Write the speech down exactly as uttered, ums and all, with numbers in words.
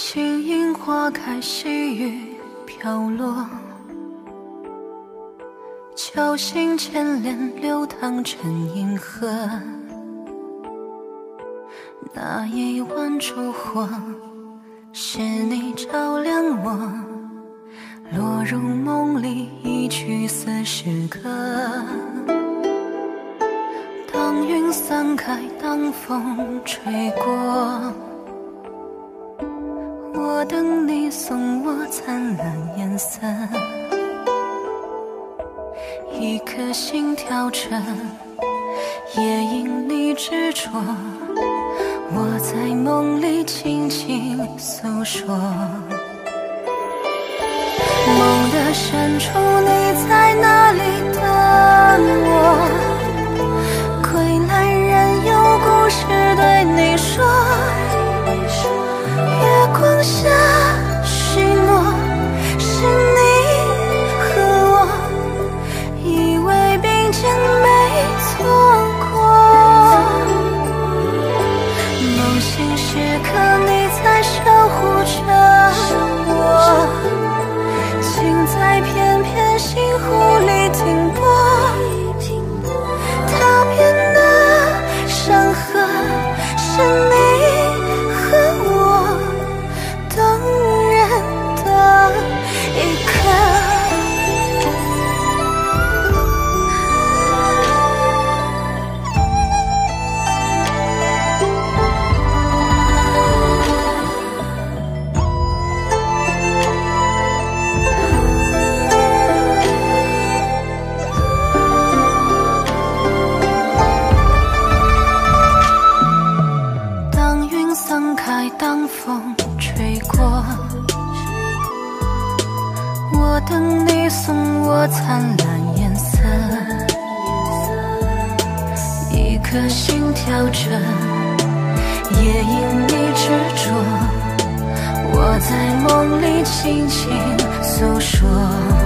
轻盈花开，细雨飘落，侥幸牵连流淌成银河。那一晚烛火，是你照亮我，落入梦里一曲似诗歌。当云散开，当风吹过，我等你送我灿烂颜色。一颗心跳着，也因你执着，我在梦里轻轻诉说。梦的深处，你在哪里等我？归来人有故事对你说。月光下许诺，是你和我，以为并肩没错过。梦醒时刻，你在守护着我，情在片片心湖里停泊。踏遍的山河，是你和我动人的一刻。当云散开，当风吹过，我等你送我灿烂颜色。一颗心跳着，也因你执着，我在梦里轻轻诉说。